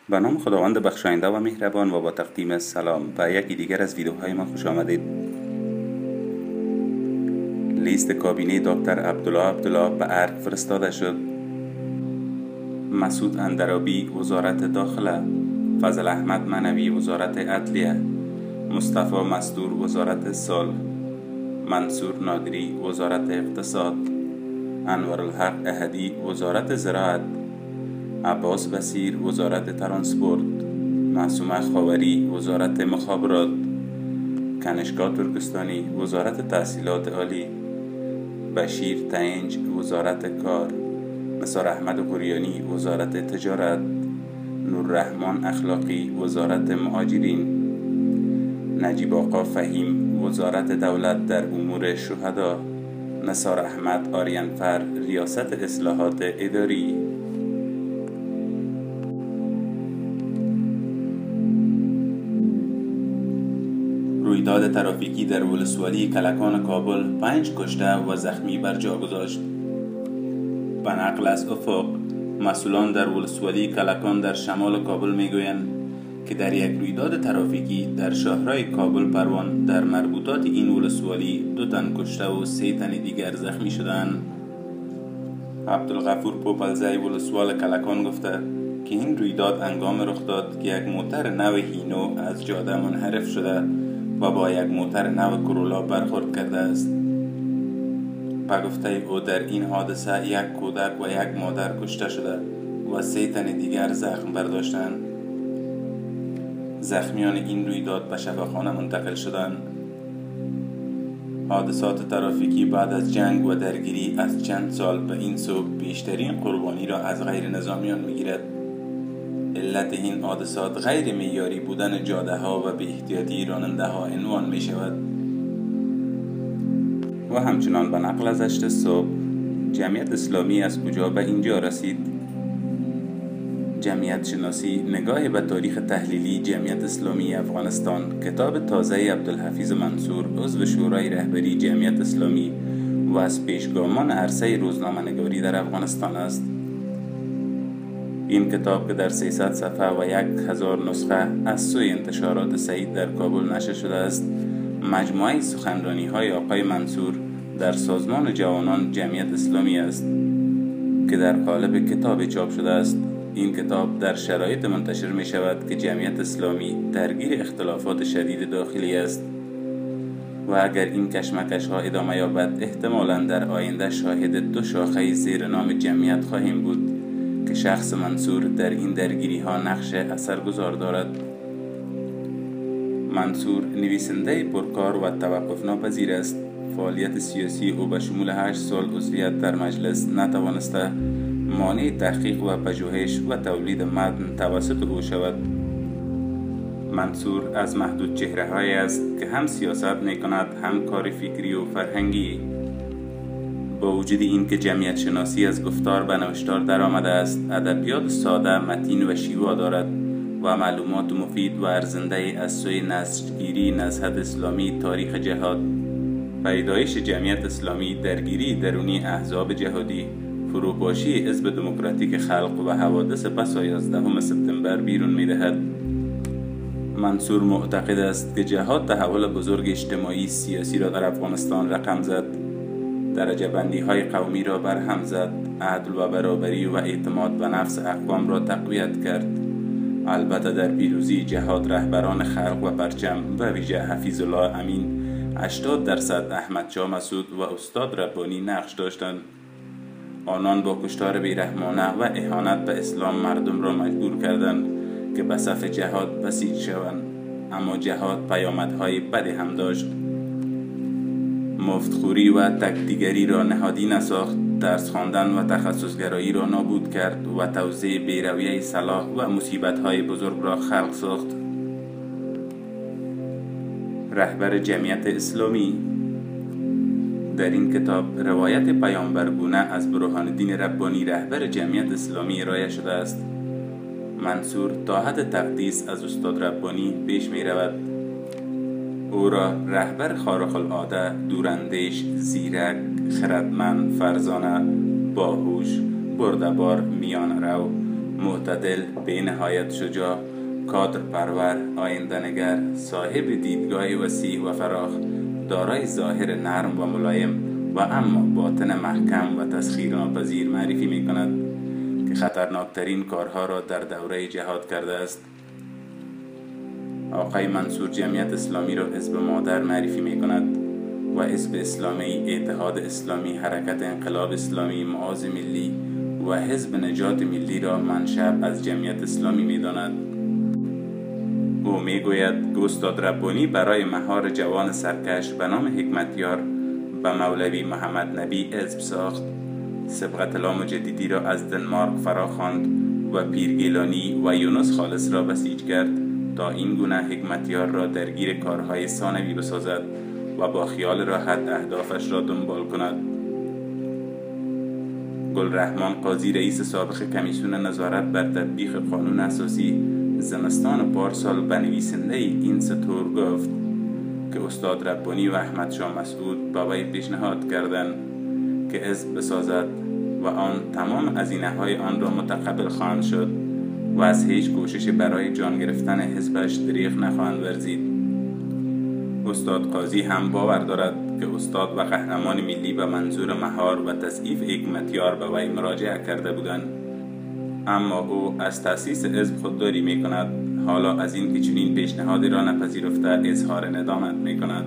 به نام خداوند بخشاینده و مهربان و با تقدیم سلام به یکی دیگر از ویدیوهای ما خوش آمدید. لیست کابینه دکتر عبدالله به ارگ فرستاده شد. مسعود اندرابی وزارت داخله، فضل احمد منوی وزارت عدلیه، مصطفی مستور وزارت صلح، منصور نادری وزارت اقتصاد، انورالحق احدی وزارت زراعت، عباس بصیر وزارت ترانسپورت، معصومه خاوری وزارت مخابرات، کنشگاه ترکستانی وزارت تحصیلات عالی، بشیر تنج وزارت کار، نثار احمد قریانی وزارت تجارت، نوررحمان اخلاقی وزارت مهاجرین، نجیب آقا فهیم وزارت دولت در امور شهدا، نثار احمد آریانفر ریاست اصلاحات اداری. رویداد ترافیکی در ولسوالی کلکان کابل 5 کشته و زخمی بر جا گذاشت. به نقل از افق، مسئولان در ولسوالی کلکان در شمال کابل میگویند که در یک رویداد ترافیکی در شهرهای کابل پروان در مربوطات این ولسوالی 2 تن کشته و 3 تن دیگر زخمی شدند. عبدالغفور پوپلزی ولسوال کلکان گفته که این رویداد هنگام رخ داد که یک موتر نو هینو از جاده منحرف شده و با یک موتر نو کرولا برخورد کرده است. به گفته او در این حادثه یک کودک و یک مادر کشته شده و 3 تن دیگر زخم برداشتند. زخمیان این رویداد به شفاخانه منتقل شدند. حادثات ترافیکی بعد از جنگ و درگیری از چند سال به این سو بیشترین قربانی را از غیر نظامیان میگیرد. علت این حادثات غیر معیاری بودن جاده ها و بی احتیاطی راننده ها عنوان می شود. و همچنان به نقل از 8 صبح، جمعیت اسلامی از کجا به اینجا رسید؟ جمعیت شناسی نگاه به تاریخ تحلیلی جمعیت اسلامی افغانستان، کتاب تازه عبدالحفیظ منصور عضو شورای رهبری جمعیت اسلامی و از پیشگامان عرصه روزنامه نگاری در افغانستان است. این کتاب که در 300 صفحه و 1000 نسخه از سوی انتشارات سعید در کابل نشر شده است، مجموعه سخنرانی های آقای منصور در سازمان جوانان جمعیت اسلامی است که در قالب کتاب چاپ شده است. این کتاب در شرایط منتشر می شود که جمعیت اسلامی درگیر اختلافات شدید داخلی است و اگر این کشمکش ها ادامه یابد احتمالاً در آینده شاهد 2 شاخه زیر نام جمعیت خواهیم بود که شخص منصور در این درگیری ها نقش اثرگذار دارد. منصور نویسنده پرکار و توقف ناپذیر است. فعالیت سیاسی او به شمول 8 سال عضویت در مجلس نتوانسته مانع تحقیق و پژوهش و تولید متن توسط او شود. منصور از محدود چهره‌هایی است که هم سیاست می‌کند هم کار فکری و فرهنگی. با وجود این که جمعیت شناسی از گفتار به نوشتار در آمده است، ادبیات ساده، متین و شیوا دارد و معلومات مفید و ارزنده از سوی نسجگیری نهضت اسلامی، تاریخ جهاد، پیدایش جمعیت اسلامی، درگیری درونی احزاب جهادی، فروپاشی حزب دموکراتیک خلق و حوادث پس از 11 سپتامبر بیرون می‌دهد. منصور معتقد است که جهاد تحول بزرگ اجتماعی سیاسی را در افغانستان رقم زد، درجه بندی های قومی را برهم زد، عدل و برابری و اعتماد به نفس اقوام را تقویت کرد. البته در پیروزی جهاد رهبران خلق و پرچم و ویژه حفیظ الله امین 80% احمد شاه مسعود و استاد ربانی نقش داشتند. آنان با کشتار بیرحمانه و اهانت به اسلام مردم را مجبور کردند که به صف جهاد بسیج شوند، اما جهاد پیامدهای بدی هم داشت. مفتخوری و تکدیگری را نهادی نساخت، درس خواندن و تخصصگرایی را نابود کرد و توزیع بیرویه صلاح و مصیبت‌های بزرگ را خلق ساخت. رهبر جمعیت اسلامی. در این کتاب روایت پیامبرگونه از برهان‌الدین ربانی رهبر جمعیت اسلامی ارائه شده است. منصور تا حد تقدیس از استاد ربانی پیش می رود. او را رهبر خارق العاده، دوراندیش، زیرک، خردمند، فرزانه، باهوش، برده‌بار، میانه‌رو، معتدل، به نهایت شجاع، کادر پرور، آینده نگر، صاحب دیدگاه وسیع و فراخ، دارای ظاهر نرم و ملایم و اما باطن محکم و تسخیرناپذیر معرفی می کند که خطرناکترین کارها را در دوره جهاد کرده است. آقای منصور جمعیت اسلامی را حزب مادر معرفی می کند و حزب اسلامی، اتحاد اسلامی، حرکت انقلاب اسلامی، معاذ ملی و حزب نجات ملی را منشأ از جمعیت اسلامی می داند. او می گوید که استاد ربانی برای مهار جوان سرکش به نام حکمتیار به مولوی محمد نبی حزب ساخت، سبقت الله مجددی را از دنمارک فراخواند و پیرگیلانی و یونس خالص را بسیج کرد تا این گونه حکمتیار را درگیر کارهای ثانوی بسازد و با خیال راحت اهدافش را دنبال کند. گلرحمان قاضی رئیس سابق کمیسیون نظارت بر تطبیق قانون اساسی زمستان پارسال به نویسنده این سطور گفت که استاد ربانی و احمد شاه مسعود با وی پیشنهاد کردند که حزب بسازد و آن تمام هزینه‌های آن را متقبل خواهند شد و از هیچ کوشش برای جان گرفتن حزبش دریغ نخواهند ورزید. استاد قاضی هم باور دارد که استاد و قهرمان ملی به منظور مهار و تضعیف حکمتیار به وی مراجعه کرده بودند، اما او از تأسیس حزب خودداری می کند. حالا از این که چنین پیشنهادی را نپذیرفته اظهار ندامت می کند.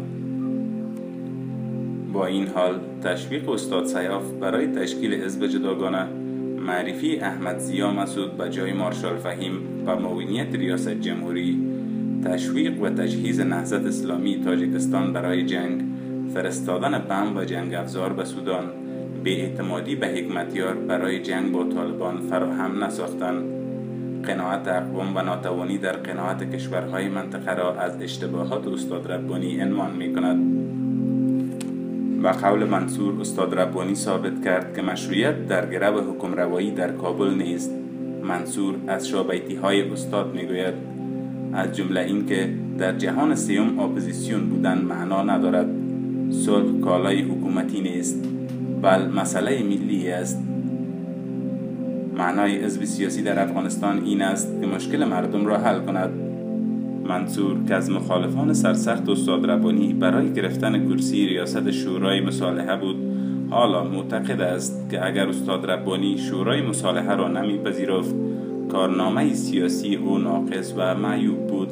با این حال تشویق استاد سیاف برای تشکیل حزب جداگانه، معرفی احمد ضیا مسعود به جای مارشال فهیم و معاونیت ریاست جمهوری، تشویق و تجهیز نهضت اسلامی تاجیکستان برای جنگ، فرستادن بم و جنگ افزار به سودان، بی‌اعتمادی به حکمتیار برای جنگ با طالبان فراهم نساختن، قناعت اقوام و ناتوانی در قناعت کشورهای منطقه را از اشتباهات استاد ربانی عنوان می کند. و قول منصور استاد ربانی ثابت کرد که مشروعیت در گرو حکمروایی در کابل نیست. منصور از شابیتی های استاد می گوید از جمله این که در جهان سیوم اپوزیسیون بودن معنا ندارد، صلح کالای حکومتی نیست بل مسئله ملی است. معنای حزب سیاسی در افغانستان این است که مشکل مردم را حل کند. منصور که از مخالفان سرسخت استاد ربانی برای گرفتن کرسی ریاست شورای مصالحه بود، حالا معتقد است که اگر استاد ربانی شورای مصالحه را نمیپذیرفت، کارنامه سیاسی او ناقص و معیوب بود.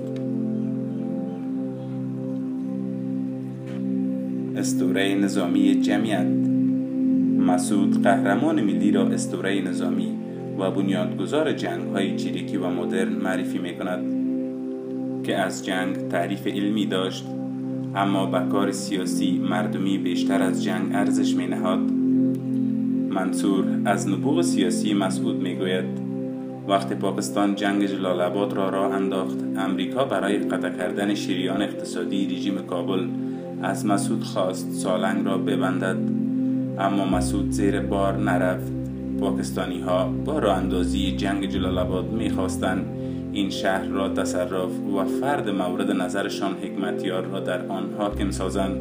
اسطوره نظامی جمعیت. مسعود قهرمان ملی را اسطوره نظامی و بنیانگذار جنگ‌های چریکی و مدرن معرفی می‌کند که از جنگ تعریف علمی داشت، اما به کار سیاسی مردمی بیشتر از جنگ ارزش می‌نهاد. منصور از نبوغ سیاسی مسعود می‌گوید وقتی پاکستان جنگ جلال آباد را راه انداخت، امریکا برای قطع کردن شریان اقتصادی رژیم کابل از مسعود خواست سالنگ را ببندد، اما مسعود زیر بار نرفت. پاکستانی ها با راه اندازی جنگ جلال آباد می‌خواستند این شهر را تصرف و فرد مورد نظرشان حکمتیار را در آن حاکم سازند.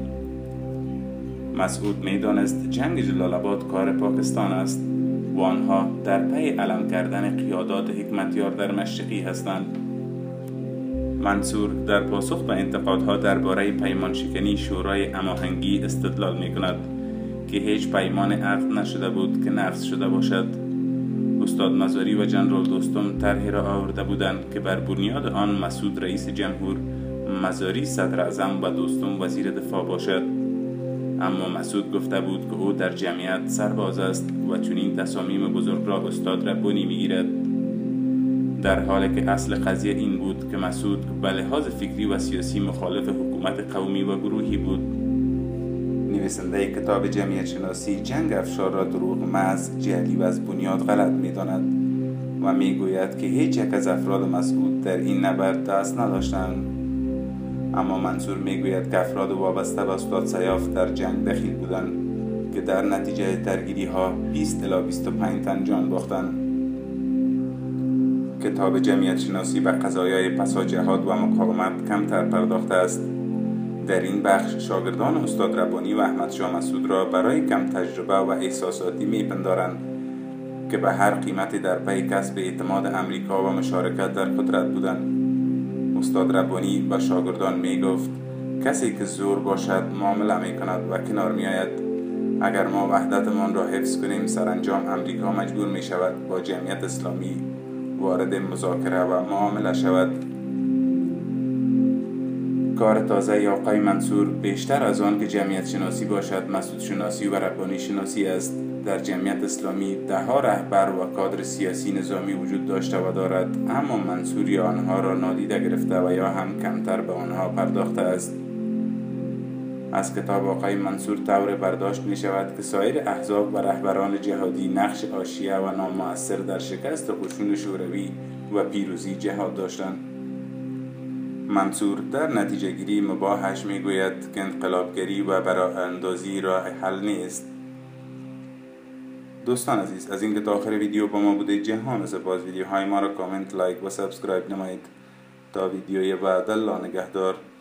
مسعود می‌دانست جنگ جلال آباد کار پاکستان است و آنها در پی علم کردن قیادات حکمتیار در مشرقی هستند. منصور در پاسخ به انتقادها درباره پیمان شکنی شورای هماهنگی استدلال می‌کند که هیچ پیمان عقد نشده بود که نقض شده باشد. استاد مزاری و جنرال دوستم طرحی را آورده بودند که بر بنیاد آن مسعود رئیس جمهور، مزاری صدر اعظم و دوستم وزیر دفاع باشد، اما مسعود گفته بود که او در جمعیت سرباز است و چنین تصامیم بزرگ را استاد ربانی می‌گیرد، در حالی که اصل قضیه این بود که مسعود به لحاظ فکری و سیاسی مخالف حکومت قومی و گروهی بود. نویسنده کتاب جمعیت شناسی جنگ افشار را دروغ محض، جعلی و از بنیاد غلط می‌داند و می‌گوید که هیچ یک از افراد مسعود در این نبرد دست نداشتند، اما منصور می‌گوید که افراد وابسته به استاد سیاف در جنگ دخیل بودند که در نتیجه درگیری‌ها 20 الی 25 تن جان باختند. کتاب جمعیت شناسی به قضایای پسا جهاد و مقاومت کمتر پرداخته است. در این بخش شاگردان استاد ربانی و احمد شاه مسعود را برای کم تجربه و احساساتی می‌پندارند، که به هر قیمتی در پی کسب اعتماد امریکا و مشارکت در قدرت بودند. استاد ربانی به شاگردان می گفت کسی که زور باشد معامله می کند و کنار می آید. اگر ما وحدتمان را حفظ کنیم سرانجام امریکا مجبور می شود با جمعیت اسلامی وارد مذاکره و معامله شود. کار تازه آقای منصور بیشتر از آن که جمعیت شناسی باشد مسعود شناسی و ربانی شناسی است. در جمعیت اسلامی ده‌ها رهبر و کادر سیاسی نظامی وجود داشته و دارد، اما منصور یا آنها را نادیده گرفته و یا هم کمتر به آنها پرداخته است. از کتاب آقای منصور طور برداشت می شود که سایر احزاب و رهبران جهادی نقش حاشیه و نامؤثر در شکست قشون شوروی و پیروزی جهاد داشتند. منصور در نتیجه گیری مباحش می گوید که انقلابگری و براندازی راه حل نیست. دوستان عزیز، از اینکه تا آخر ویدیو با ما بوده جهان سپاس. ویدیوهای ما را کامنت، لایک و سابسکرایب نمایید. تا ویدیوی بعد، الله نگهدار.